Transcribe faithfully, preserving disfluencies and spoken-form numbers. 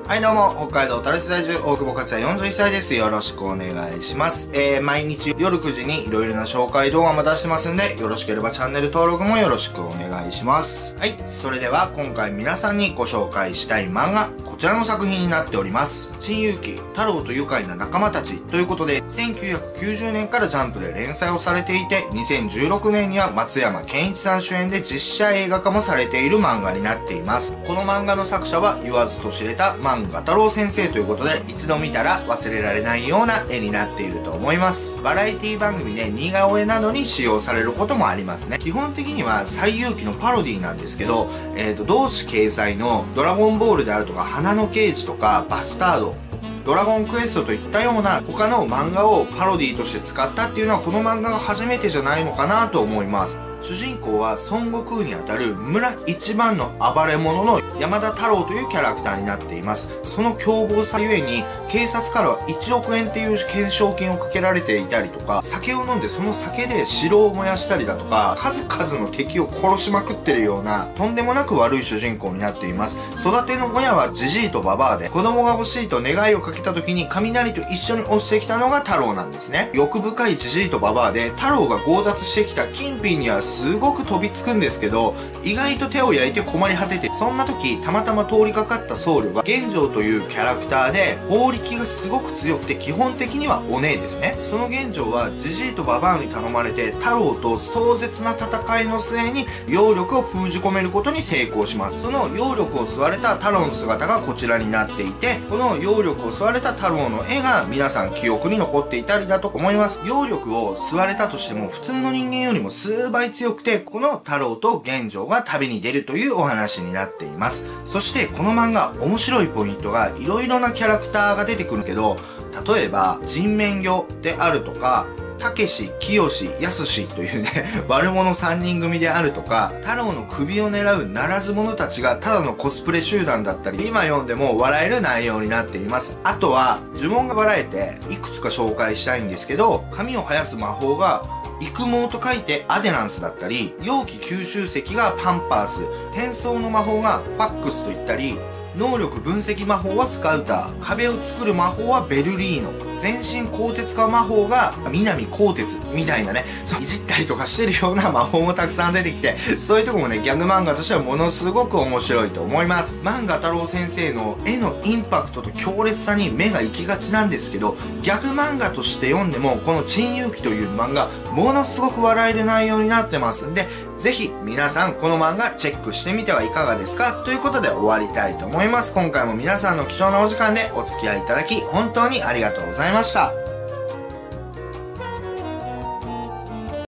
はいどうも、北海道垂水在住、大久保克也よんじゅういっさいです。よろしくお願いします。えー、毎日夜くじにいろいろな紹介動画も出してますんで、よろしければチャンネル登録もよろしくお願いします。はい、それでは今回皆さんにご紹介したい漫画、こちらの作品になっております。珍遊記、太郎と愉快な仲間たちということで、せんきゅうひゃくきゅうじゅうねんからジャンプで連載をされていて、にせんじゅうろくねんには松山ケンイチさん主演で実写映画化もされている漫画になっています。この漫画の作者は言わずと知れた漫画太郎先生ということで、一度見たら忘れられないような絵になっていると思います。バラエティ番組で似顔絵などに使用されることもありますね。基本的には西遊記のパロディなんですけど、えっと、同誌掲載のドラゴンボールであるとか、花の刑事とか、バスタード、ドラゴンクエストといったような他の漫画をパロディとして使ったっていうのはこの漫画が初めてじゃないのかなと思います。主人公は孫悟空にあたる村一番の暴れ者の山田太郎というキャラクターになっています。その凶暴さゆえに警察からはいちおくえんっていう懸賞金をかけられていたりとか、酒を飲んでその酒で城を燃やしたりだとか、数々の敵を殺しまくってるようなとんでもなく悪い主人公になっています。育ての親はジジイとババアで、子供が欲しいと願いをかけた時に雷と一緒に落ちてきたのが太郎なんですね。欲深いジジイとババアで、太郎が強奪してきた金品にはすごく飛びつくんですけど、意外と手を焼いて困り果てて、そんな時たまたま通りかかった僧侶が玄城というキャラクターで、法力がすごく強くて基本的にはお姉ですね。その玄城はジジイとババアに頼まれて太郎と壮絶な戦いの末に妖力を封じ込めることに成功します。その妖力を吸われた太郎の姿がこちらになっていて、この妖力を吸われた太郎の絵が皆さん記憶に残っていたりだと思います。妖力を吸われたとしても普通の人間よりも数倍強くて、この太郎と玄城が旅に出るというお話になっています。そしてこの漫画面白いポイントがいろいろなキャラクターが出てくるんですけど、例えば人面魚であるとか、たけし、きよし、やすしというね、悪者さんにん組であるとか、太郎の首を狙うならず者たちがただのコスプレ集団だったり、今読んでも笑える内容になっています。あとは、呪文がバラえて、いくつか紹介したいんですけど、髪を生やす魔法が、育毛と書いてアデランスだったり、容器吸収石がパンパース、転送の魔法がファックスといったり、能力分析魔法はスカウター、壁を作る魔法はベルリーノ、全身鋼鉄化魔法が南鋼鉄みたいなね、そういじったりとかしてるような魔法もたくさん出てきて、そういうとこもね、ギャグ漫画としてはものすごく面白いと思います。漫画太郎先生の絵のインパクトと強烈さに目が行きがちなんですけど、ギャグ漫画として読んでも、この珍遊記という漫画、ものすごく笑える内容になってますんで、ぜひ皆さんこの漫画チェックしてみてはいかがですかということで終わりたいと思います。今回も皆さんの貴重なお時間でお付き合いいただき、本当にありがとうございました。